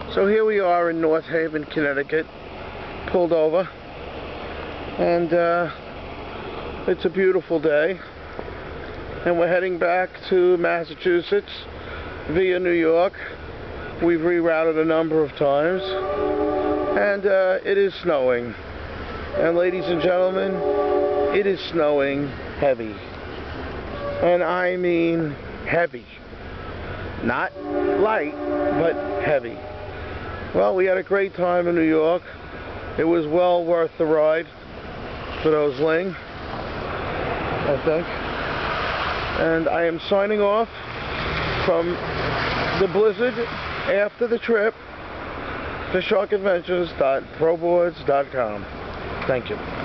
So here we are in North Haven, Connecticut, pulled over, and it's a beautiful day, and we're heading back to Massachusetts via New York. We've rerouted a number of times, and it is snowing, and ladies and gentlemen, it is snowing heavy, and I mean heavy, not light, but heavy. Well, we had a great time in New York. It was well worth the ride for those Ling, I think. And I am signing off from the blizzard after the trip to sharkadventures.proboards.com. Thank you.